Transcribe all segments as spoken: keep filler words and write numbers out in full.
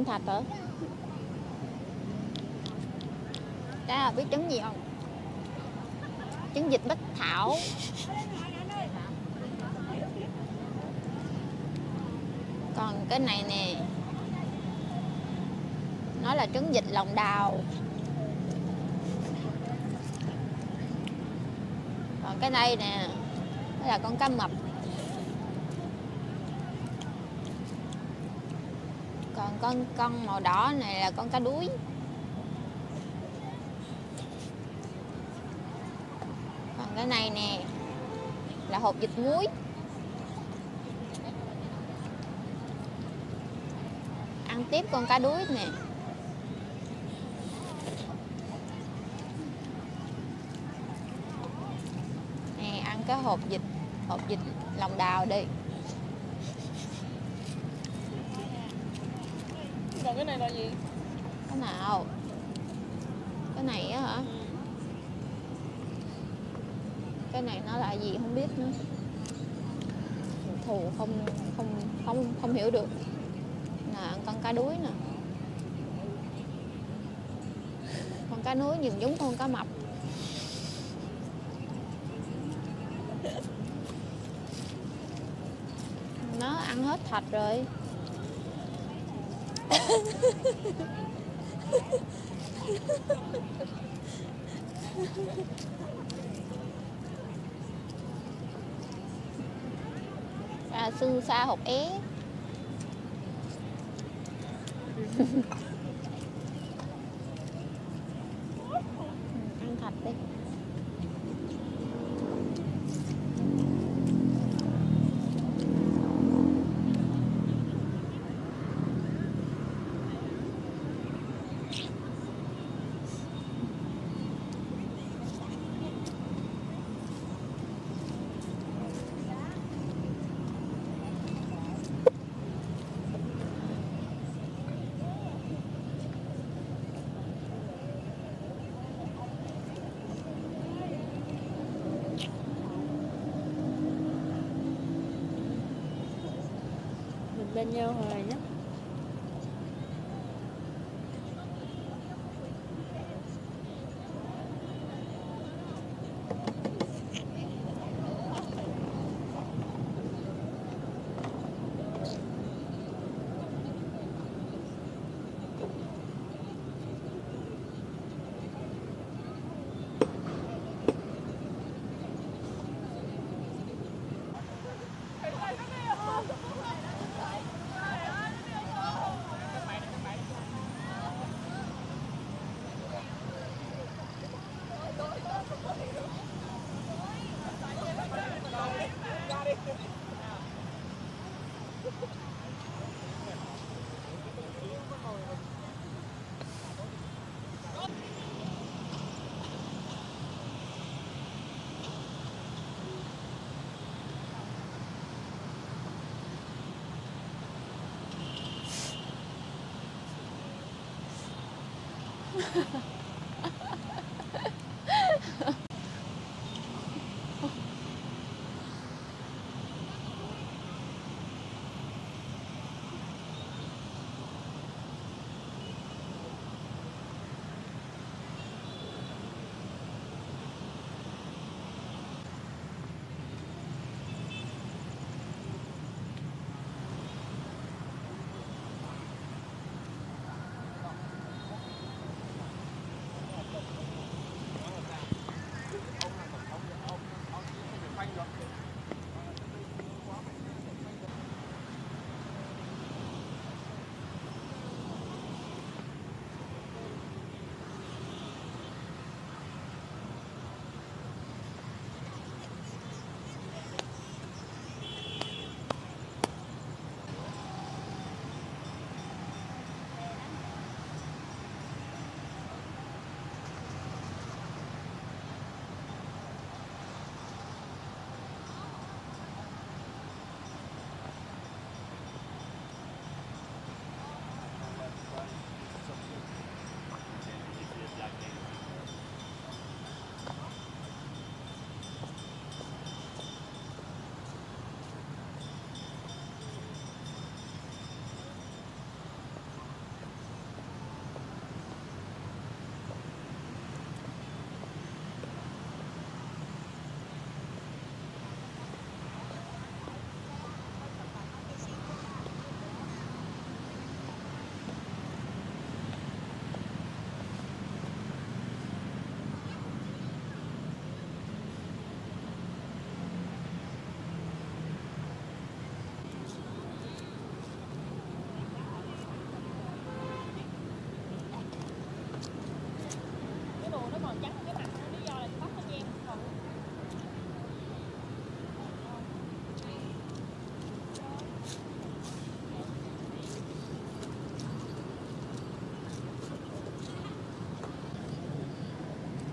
Trân Thạch hả? Đó là biết trứng gì không? Trứng vịt Bích Thảo. Còn cái này nè, nó là trứng vịt lòng đào. Còn cái đây nè, đó là con cá mập. Còn con con màu đỏ này là con cá đuối. Còn cái này nè là hột vịt muối. Ăn tiếp con cá đuối nè. Nè, ăn cái hột vịt, hột vịt lòng đào đi. Còn cái này là gì? Cái nào? Cái này á hả? Cái này nó là gì không biết nữa. Thù không không không không hiểu được. Là con cá đuối nè. Con cá đuối nhìn giống con cá mập. Nó ăn hết thịt rồi. À, xương xa hột é. Ăn thịt đi. Bên nhau hoài nhé.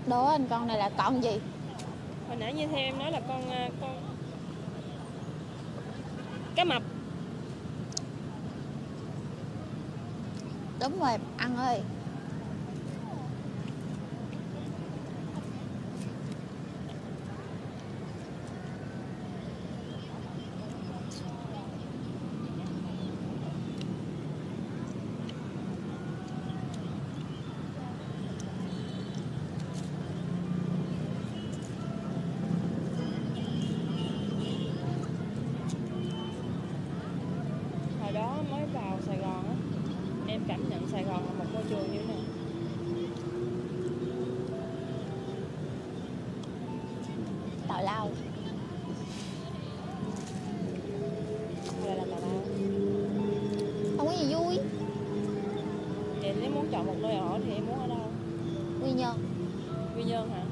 Đố anh con này là con gì? Hồi nãy như theo em nói là con con cá mập. Đúng rồi, ăn ơi. Hồi đó mới vào Sài Gòn á, em cảm nhận Sài Gòn là một môi trường như thế nào? Tào lao. Hay là tào lao? Không có gì vui. Vậy nếu muốn chọn một nơi ở thì em muốn ở đâu? Quy Nhơn. Quy Nhơn hả?